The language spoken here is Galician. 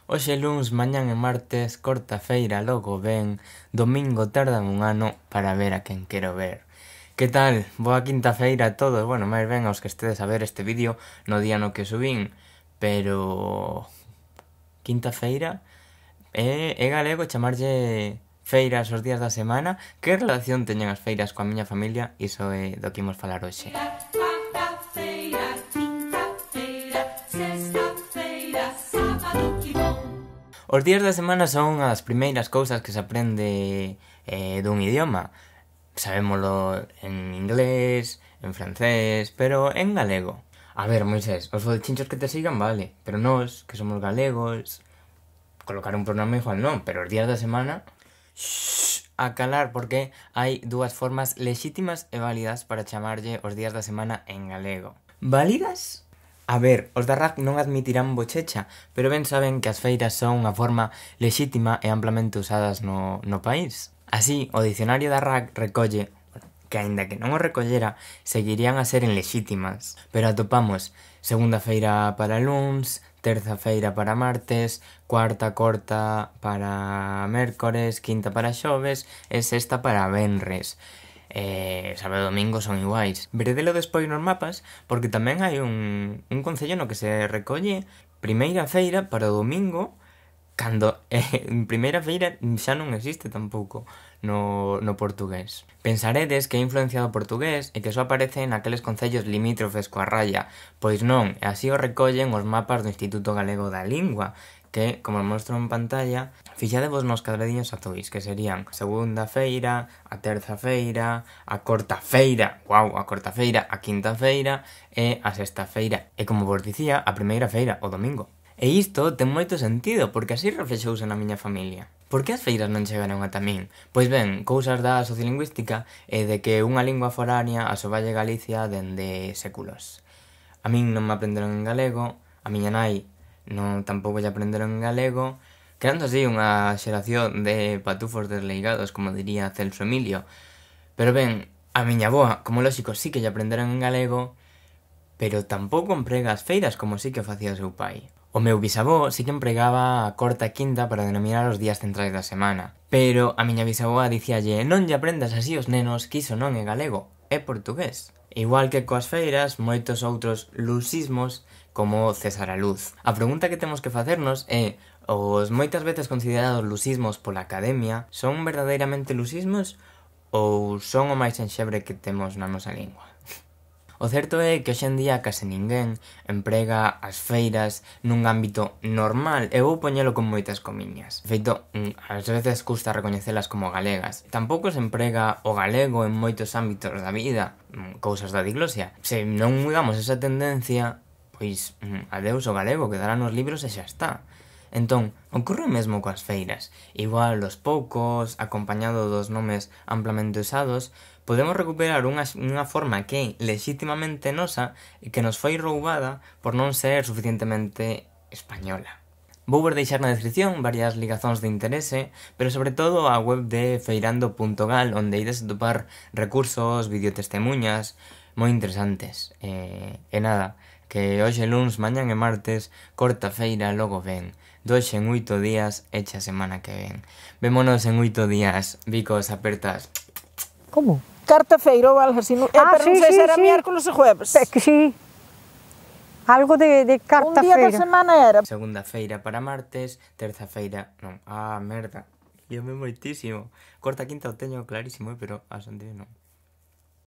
Hoxe luns, mañán e martes, corta feira logo ven, domingo tardan un ano para ver a quen quero ver. Que tal? Boa quinta feira a todos, bueno, máis ben aos que estedes a ver este vídeo no día no que subín, pero... Quinta feira? É galego chamarlle feiras os días da semana? Que relación teñen as feiras coa miña familia? Iso é do que imos falar hoxe. Os días da semana son as primeiras cousas que se aprende dun idioma. Sabémolo en inglés, en francés, pero en galego. A ver, Moisés, os fodechinchos que te sigan vale, pero nós, que somos galegos, colocar un programa igual non, pero os días da semana... Shhh, a calar, porque hai dúas formas lexítimas e válidas para chamarlle os días da semana en galego. Válidas? A ver, os da RAC non admitirán bochecha, pero ben saben que as feiras son unha forma lexítima e amplamente usadas no país. Así, o dicionario da RAC recolle que, aínda que non o recollera, seguirían a ser lexítimas. Pero atopamos segunda feira para luns, terza feira para martes, cuarta corta para mércores, quinta para xoves e sexta para venres. Sábado e domingo son iguais. Veredelo despois nos mapas, porque tamén hai un concello no que se recolle primeira feira para o domingo, cando primeira feira xa non existe tampouco no portugués. Pensaredes que é influenciado portugués e que só aparece naqueles concellos limítrofes coa raya. Pois non, e así o recollen os mapas do Instituto Galego da Lingua, que, como mostro en pantalla, fixadevos nos cadradiños azuis, que serían a segunda feira, a terza feira, a corta feira, a corta feira, a quinta feira e a sexta feira. E como vos dicía, a primeira feira, o domingo. E isto ten moito sentido, porque así reflexouse na miña familia. Por que as feiras non chegaron ata min? Pois ben, cousas da sociolingüística e de que unha lingua foránea asoballe Galicia dende séculos. A min non me aprenderon en galego, a miña nai non tampouco lle aprenderon en galego, creando así unha xeración de patufos desleigados, como diría Celso Emilio. Pero ben, a miña avoa, como lóxico, sí que lle aprenderon en galego, pero tampouco emprega as feiras como sí que facía o seu pai. O meu bisavó sí que empregaba a corta e quinta para denominar os días centrais da semana. Pero a miña bisavoa dicíalle: non lle aprendas así os nenos, que iso non é galego, é portugués. Igual que coas feiras, moitos outros lusismos como cesar a luz. A pregunta que temos que facernos é: os moitas veces considerados lusismos pola academia son verdadeiramente lusismos ou son o máis enxebre que temos na nosa lingua? O certo é que hoxe en día case ninguén emprega as feiras nun ámbito normal, e vou poñelo con moitas comiñas. De feito, ás veces custa recoñecelas como galegas. Tampouco se emprega o galego en moitos ámbitos da vida, cousas da diglosia. Se non mudamos esa tendencia, pois adeus o galego, quedará nos libros e xa está. Entón, ocorre o mesmo coas feiras. Igual, aos poucos, acompañado dos nomes amplamente usados, podemos recuperar unha forma que é lexítimamente nosa e que nos foi roubada por non ser suficientemente española. Vou vos deixar na descripción varias ligazóns de interese, pero sobre todo a web de feirando.gal, onde ides atopar recursos, videotestemuñas moi interesantes. E nada, que hoxe luns, mañán e martes, corta feira logo ven. Doxe en 8 días, echa a semana que ven. Vémonos en 8 días, bicos apertas. Como? Carta-feira ou algo así, pero non sei se era miércoles ou jueves. É que sí, algo de carta-feira. Un día da semana era. Segunda feira para martes, terza feira... Non, merda, yo me moitísimo. Corta quinta o teño clarísimo, pero a Santiago non.